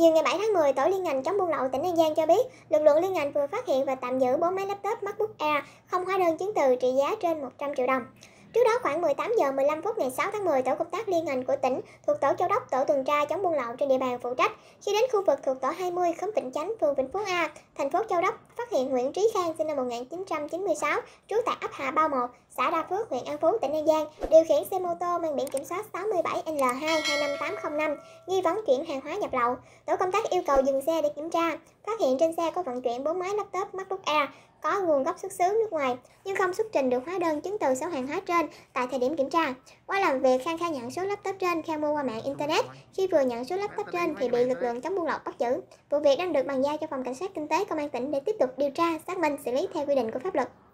Chiều ngày 7 tháng 10, Tổ liên ngành chống buôn lậu tỉnh An Giang cho biết, lực lượng liên ngành vừa phát hiện và tạm giữ 4 máy laptop MacBook Air không hóa đơn chứng từ trị giá trên 100 triệu đồng. Trước đó khoảng 18 giờ 15 phút ngày 6 tháng 10, tổ công tác liên ngành của tỉnh thuộc tổ Châu Đốc, tổ tuần tra chống buôn lậu trên địa bàn phụ trách, khi đến khu vực thuộc tổ 20 khóm Vĩnh Chánh, phường Vĩnh Phú A, thành phố Châu Đốc, phát hiện Nguyễn Trí Khang sinh năm 1996, trú tại ấp Hà Bao 1, xã Đa Phước, huyện An Phú, tỉnh An Giang, điều khiển xe mô tô mang biển kiểm soát 67L2 25805, nghi vấn chuyển hàng hóa nhập lậu. Tổ công tác yêu cầu dừng xe để kiểm tra, phát hiện trên xe có vận chuyển 4 máy laptop MacBook Air có nguồn gốc xuất xứ nước ngoài nhưng không xuất trình được hóa đơn chứng từ số hàng hóa trên tại thời điểm kiểm tra. Qua làm việc, Khang khai nhận số laptop trên Khang mua qua mạng internet. Khi vừa nhận số laptop trên thì bị lực lượng chống buôn lậu bắt giữ. Vụ việc đang được bàn giao cho phòng cảnh sát kinh tế công an tỉnh để tiếp tục điều tra, xác minh, xử lý theo quy định của pháp luật.